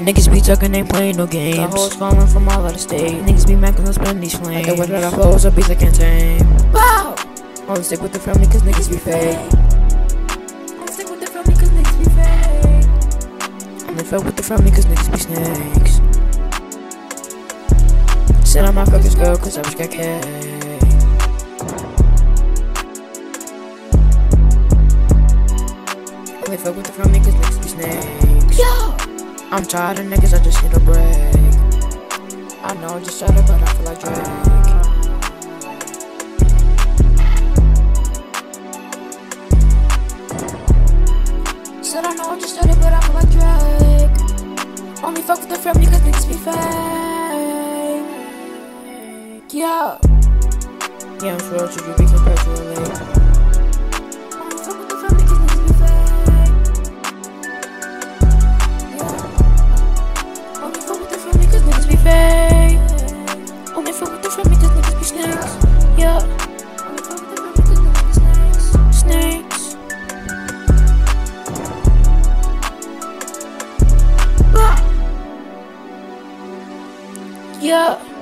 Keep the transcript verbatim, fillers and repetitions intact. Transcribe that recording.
Niggas be talking, ain't playing no games. Got hoes falling from all out of state. Niggas be macking, don't spend these flames. Like the way that I flows, up beats I can't tame. Wow! Only stick with the family cause niggas be fake. Only stick with the family cause niggas be fake. Only fuck with the family cause niggas be snakes. Said I might fuck this girl cause I wish got cake. Only fuck with the family cause niggas be snakes. Yo! I'm tired of niggas, I just need a break. I know I just started, but I feel like Drake. Said I know I just started, but I feel like Drake. Only fuck with the family cause niggas be fake. Yeah. Yeah, I'm sure to be compared to a lake. Only fuck with the family cause niggas be fake. Only fuck with the family cause niggas be fake. Only fuck with the family cause niggas be snakes. Yeah. Only fuck with the family cause niggas be snakes. Snakes. Ah. Yeah.